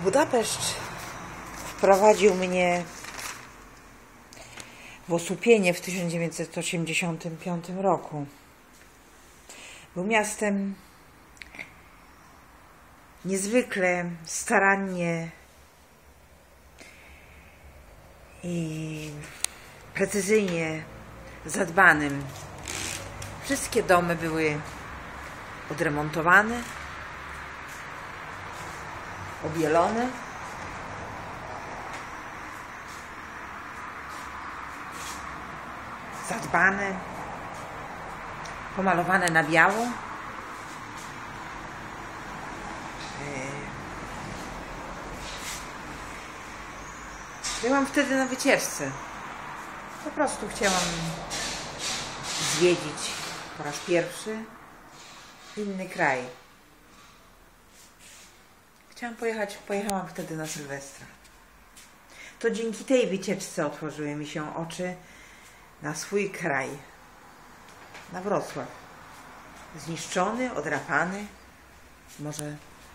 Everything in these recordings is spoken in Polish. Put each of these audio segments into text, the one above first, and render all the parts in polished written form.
Budapeszt wprowadził mnie w osłupienie w 1985 roku. Był miastem niezwykle starannie i precyzyjnie zadbanym. Wszystkie domy były odremontowane, obielone. Zadbane, pomalowane na biało. Byłam wtedy na wycieczce. Po prostu chciałam zwiedzić po raz pierwszy inny kraj. Pojechałam wtedy na Sylwestra. To dzięki tej wycieczce otworzyły mi się oczy na swój kraj, na Wrocław. Zniszczony, odrapany. Może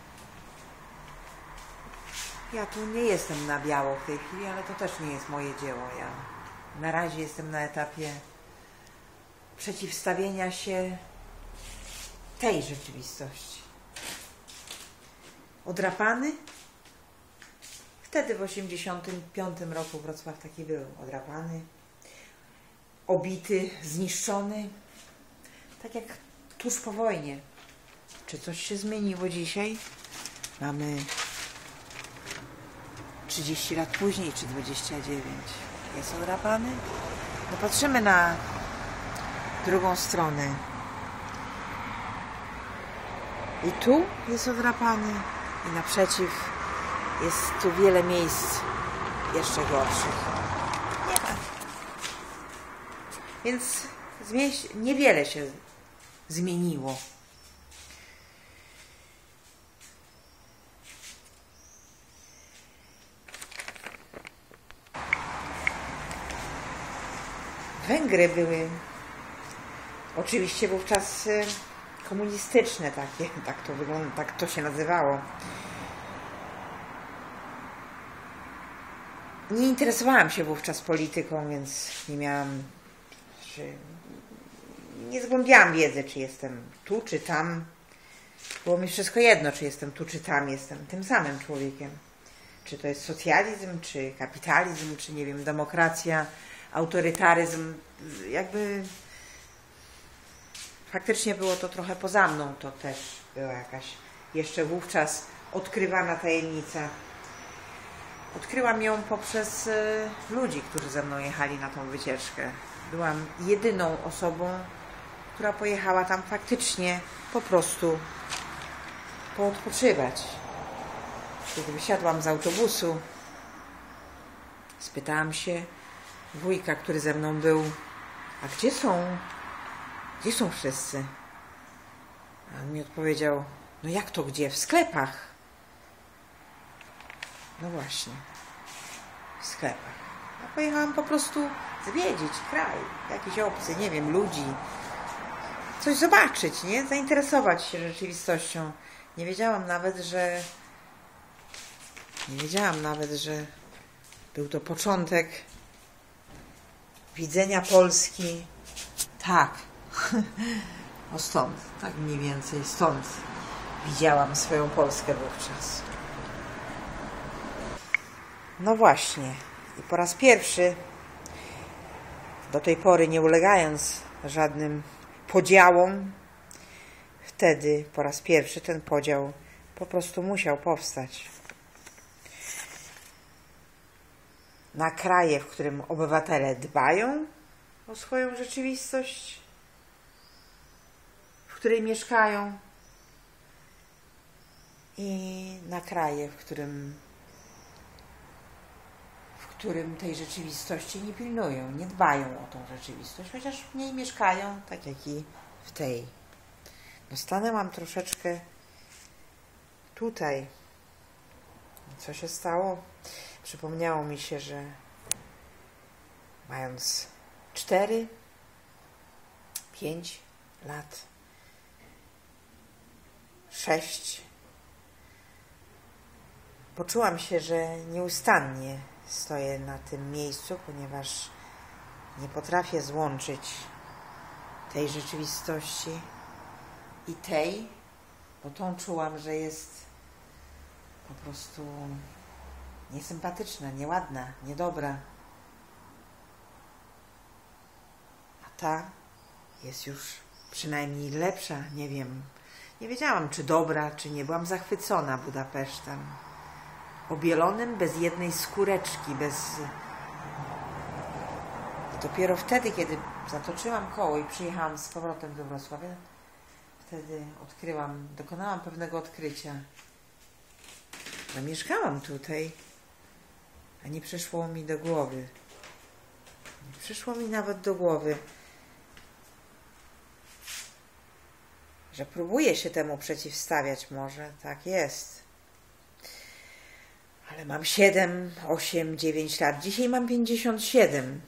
ja tu nie jestem na biało w tej chwili, ale to też nie jest moje dzieło. Ja na razie jestem na etapie przeciwstawienia się tej rzeczywistości. Odrapany? Wtedy w 1985 roku Wrocław taki był. Odrapany, obity, zniszczony. Tak jak tuż po wojnie. Czy coś się zmieniło dzisiaj? Mamy 30 lat później, czy 29. Jest odrapany? No patrzymy na drugą stronę. I tu jest odrapany. I naprzeciw jest tu wiele miejsc jeszcze gorszych. Nie ma. Więc niewiele się zmieniło. Węgry były oczywiście wówczas komunistyczne takie, tak to wygląda, tak to się nazywało. Nie interesowałam się wówczas polityką, więc nie zgłębiałam wiedzy, czy jestem tu, czy tam. Było mi wszystko jedno, czy jestem tu, czy tam. Jestem tym samym człowiekiem. Czy to jest socjalizm, czy kapitalizm, czy nie wiem, demokracja, autorytaryzm. Jakby faktycznie było to trochę poza mną. To też była jakaś jeszcze wówczas odkrywana tajemnica. Odkryłam ją poprzez ludzi, którzy ze mną jechali na tą wycieczkę. Byłam jedyną osobą, która pojechała tam faktycznie po prostu poodpoczywać. Kiedy wysiadłam z autobusu, spytałam się wujka, który ze mną był, a gdzie są wszyscy? A on mi odpowiedział, no jak to gdzie? W sklepach. No właśnie, w sklepach. Ja pojechałam po prostu zwiedzić kraj, jakiś obcy, nie wiem, ludzi. Coś zobaczyć, nie? Zainteresować się rzeczywistością. Nie wiedziałam nawet, że był to początek widzenia Polski. Tak. O stąd, tak mniej więcej stąd widziałam swoją Polskę wówczas. No właśnie. I po raz pierwszy, do tej pory nie ulegając żadnym podziałom, wtedy po raz pierwszy ten podział po prostu musiał powstać. Na kraje, w którym obywatele dbają o swoją rzeczywistość, w której mieszkają, i na kraje, w którym tej rzeczywistości nie pilnują, nie dbają o tą rzeczywistość, chociaż w niej mieszkają, tak jak i w tej. No stanęłam troszeczkę tutaj. Co się stało? Przypomniało mi się, że mając 4, 5 lat, 6, Poczułam się, że nieustannie stoję na tym miejscu, ponieważ nie potrafię złączyć tej rzeczywistości i tej, bo tą czułam, że jest po prostu niesympatyczna, nieładna, niedobra. A ta jest już przynajmniej lepsza, nie wiem. Nie wiedziałam, czy dobra, czy nie. Byłam zachwycona Budapesztem. Obielonym bez jednej skóreczki, bez... I dopiero wtedy, kiedy zatoczyłam koło i przyjechałam z powrotem do Wrocławia, wtedy dokonałam pewnego odkrycia. Że mieszkałam tutaj, a nie przyszło mi do głowy. Nie przyszło mi nawet do głowy, że próbuję się temu przeciwstawiać może. Tak jest. Ale mam 7, 8, 9 lat. Dzisiaj mam 57.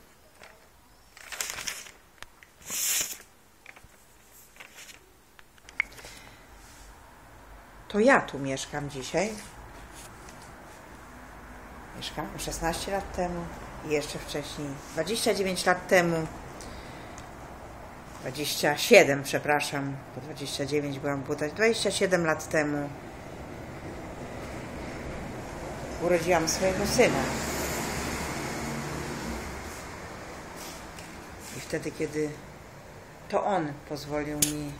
To ja tu mieszkam dzisiaj. Mieszkałam 16 lat temu i jeszcze wcześniej 29 lat temu. 27, przepraszam, bo 29 byłam w Budapeszcie. 27 lat temu urodziłam swojego syna. I wtedy, kiedy to on pozwolił mi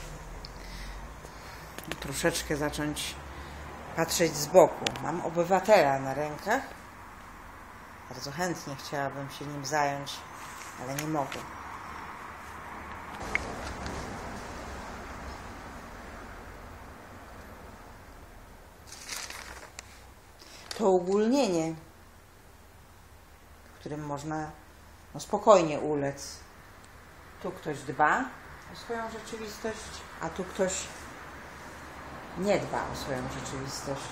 troszeczkę zacząć patrzeć z boku. Mam obywatela na rękach. Bardzo chętnie chciałabym się nim zająć, ale nie mogę. To uogólnienie, w którym można spokojnie ulec. Tu ktoś dba o swoją rzeczywistość, a tu ktoś nie dba o swoją rzeczywistość.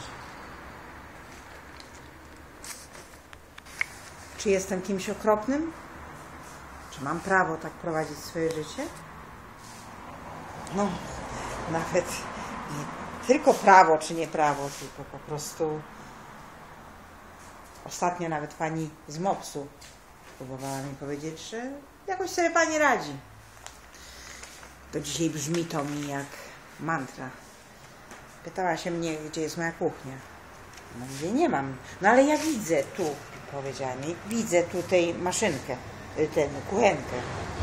Czy jestem kimś okropnym? Czy mam prawo tak prowadzić swoje życie? No, nawet nie tylko prawo czy nie prawo, tylko po prostu ostatnio nawet pani z MOPS-u próbowała mi powiedzieć, że jakoś sobie pani radzi. Do dzisiaj brzmi to mi jak mantra. Pytała się mnie, gdzie jest moja kuchnia. No mówię, nie mam. No ale ja widzę tu, powiedziała mi, widzę tutaj maszynkę, tę kuchenkę.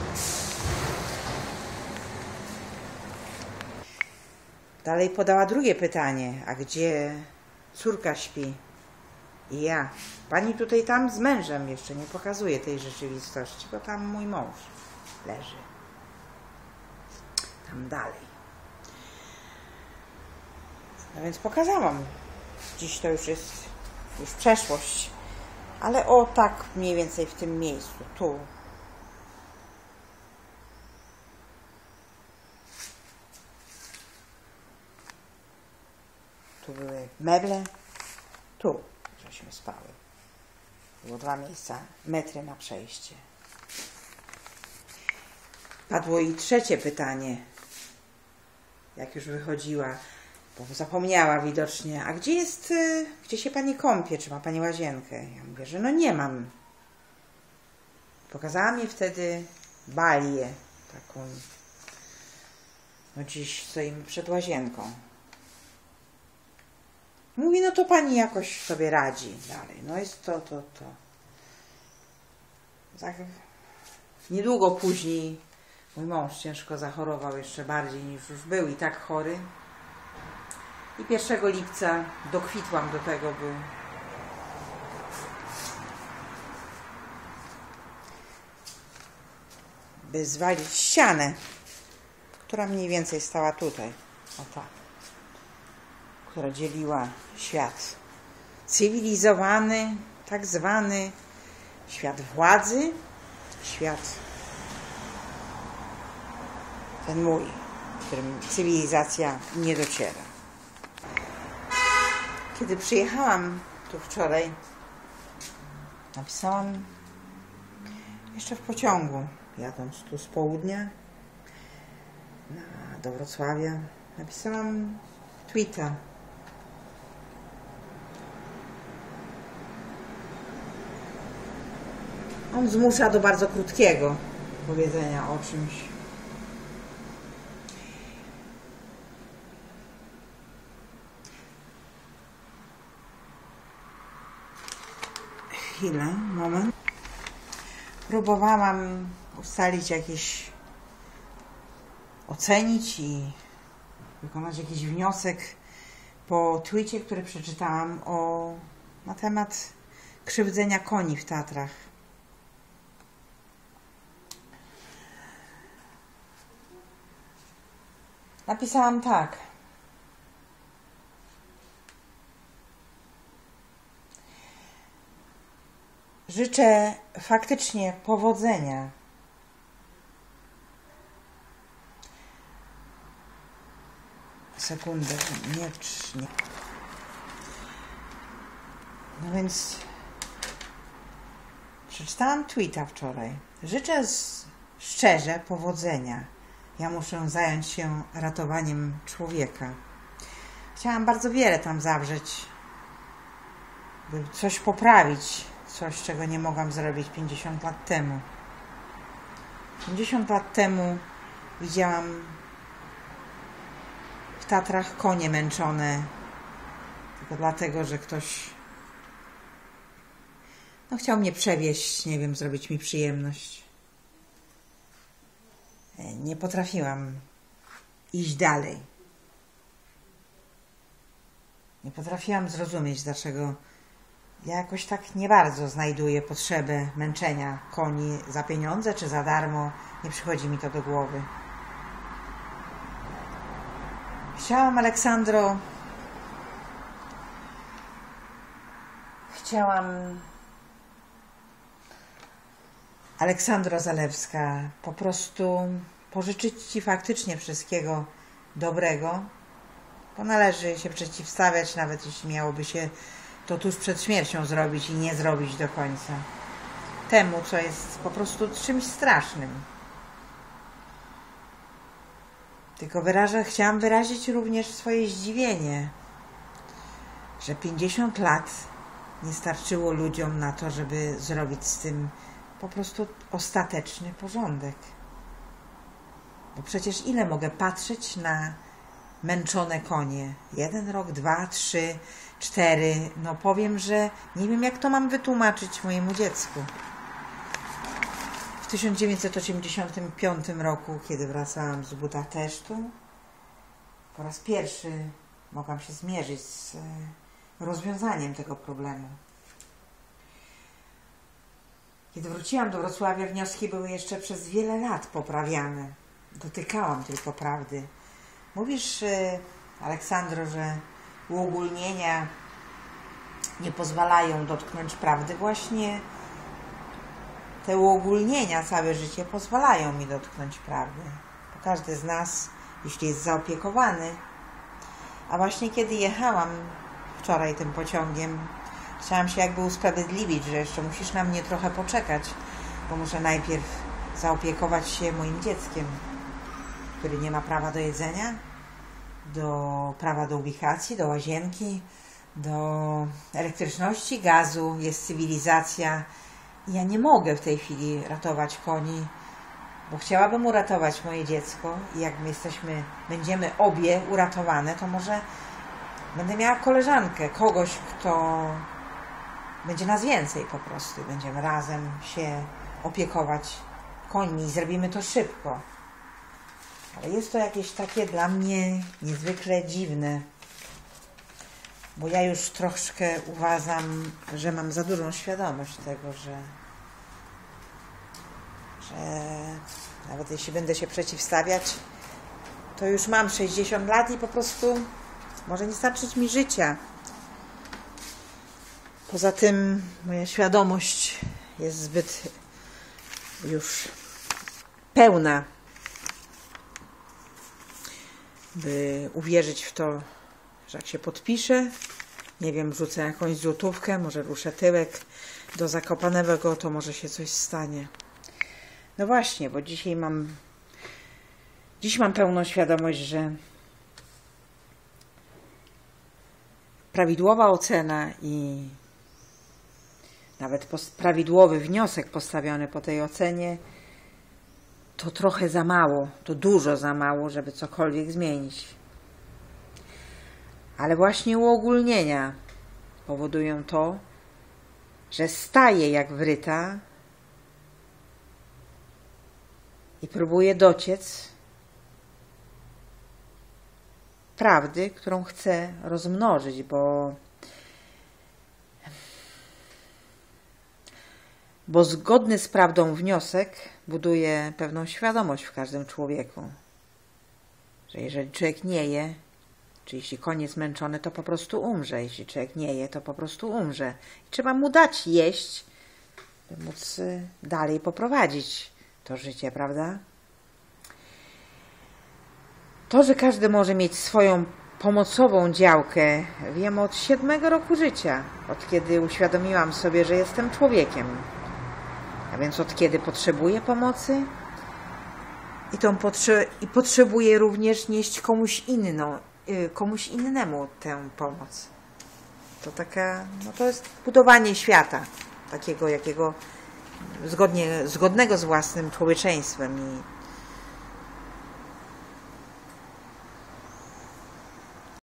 Dalej podała drugie pytanie, a gdzie córka śpi? I ja. Pani tutaj tam z mężem jeszcze nie pokazuje tej rzeczywistości, bo tam mój mąż leży. Tam dalej. No więc pokazałam. Dziś to już jest przeszłość. Ale o tak mniej więcej w tym miejscu. Tu. Tu były meble. Tu żeśmy spały. Było 2 miejsca, metry na przejście. Padło i trzecie pytanie. Jak już wychodziła, bo zapomniała widocznie. A gdzie się pani kąpie? Czy ma pani łazienkę? Ja mówię, że no nie mam. Pokazała mi wtedy balię taką. No dziś stoimy przed łazienką. Mówi, no to pani jakoś sobie radzi dalej. No jest to. Tak, niedługo później mój mąż ciężko zachorował, jeszcze bardziej niż już był i tak chory. I 1 lipca dokwitłam do tego, by zwalić ścianę, która mniej więcej stała tutaj. O tak. Która dzieliła świat cywilizowany, tak zwany świat władzy, świat ten mój, w którym cywilizacja nie dociera. Kiedy przyjechałam tu wczoraj, napisałam jeszcze w pociągu, jadąc tu z południa do Wrocławia, napisałam tweeta. On zmusza do bardzo krótkiego powiedzenia o czymś. Chwilę, moment. Próbowałam ustalić jakieś, ocenić i wykonać jakiś wniosek po tweetie, który przeczytałam na temat krzywdzenia koni w Tatrach. Napisałam tak. Życzę faktycznie powodzenia. Sekundę, nie. No więc przeczytałam tweeta wczoraj. Życzę szczerze powodzenia. Ja muszę zająć się ratowaniem człowieka. Chciałam bardzo wiele tam zawrzeć, by coś poprawić, coś, czego nie mogłam zrobić 50 lat temu. 50 lat temu widziałam w Tatrach konie męczone tylko dlatego, że ktoś chciał mnie przewieźć, nie wiem, zrobić mi przyjemność. Nie potrafiłam iść dalej. Nie potrafiłam zrozumieć, dlaczego ja jakoś tak nie bardzo znajduję potrzebę męczenia koni za pieniądze czy za darmo. Nie przychodzi mi to do głowy. Aleksandro Zalewska, po prostu pożyczyć Ci faktycznie wszystkiego dobrego, bo należy się przeciwstawiać, nawet jeśli miałoby się to tuż przed śmiercią zrobić i nie zrobić do końca. Temu, co jest po prostu czymś strasznym. Tylko chciałam wyrazić również swoje zdziwienie, że 50 lat nie starczyło ludziom na to, żeby zrobić z tym po prostu ostateczny porządek. Bo przecież ile mogę patrzeć na męczone konie? 1 rok, 2, 3, 4. No powiem, że nie wiem, jak to mam wytłumaczyć mojemu dziecku. W 1985 roku, kiedy wracałam z Budapesztu, po raz pierwszy mogłam się zmierzyć z rozwiązaniem tego problemu. Kiedy wróciłam do Wrocławia, wnioski były jeszcze przez wiele lat poprawiane. Dotykałam tylko prawdy. Mówisz, Aleksandro, że uogólnienia nie pozwalają dotknąć prawdy. Właśnie te uogólnienia całe życie pozwalają mi dotknąć prawdy. Bo każdy z nas, jeśli jest zaopiekowany, a właśnie kiedy jechałam wczoraj tym pociągiem, chciałam się jakby usprawiedliwić, że jeszcze musisz na mnie trochę poczekać, bo muszę najpierw zaopiekować się moim dzieckiem, który nie ma prawa do jedzenia, prawa do ubikacji, do łazienki, do elektryczności, gazu, jest cywilizacja. Ja nie mogę w tej chwili ratować koni, bo chciałabym uratować moje dziecko i jak będziemy obie uratowane, to może będę miała koleżankę, kogoś, kto będzie nas więcej po prostu. Będziemy razem się opiekować końmi i zrobimy to szybko. Ale jest to jakieś takie dla mnie niezwykle dziwne, bo ja już troszkę uważam, że mam za dużą świadomość tego, że nawet jeśli będę się przeciwstawiać, to już mam 60 lat i po prostu może nie starczyć mi życia. Poza tym moja świadomość jest zbyt już pełna, by uwierzyć w to, że jak się podpiszę, nie wiem, rzucę jakąś złotówkę, może ruszę tyłek do Zakopanego, to może się coś stanie. No właśnie, bo dziś mam pełną świadomość, że prawidłowa ocena i nawet prawidłowy wniosek postawiony po tej ocenie, to trochę za mało, to dużo za mało, żeby cokolwiek zmienić. Ale właśnie uogólnienia powodują to, że staję jak wryta i próbuję dociec prawdy, którą chcę rozmnożyć, bo zgodny z prawdą wniosek buduje pewną świadomość w każdym człowieku, że jeżeli człowiek nie je, czy jeśli koń jest zmęczony, to po prostu umrze. Jeśli człowiek nie je, to po prostu umrze. I trzeba mu dać jeść, by móc dalej poprowadzić to życie, prawda? To, że każdy może mieć swoją pomocową działkę, wiem od 7 roku życia, od kiedy uświadomiłam sobie, że jestem człowiekiem. A więc od kiedy potrzebuję pomocy i potrzebuję również nieść komuś innemu tę pomoc. To to jest budowanie świata, takiego jakiego zgodnego z własnym człowieczeństwem i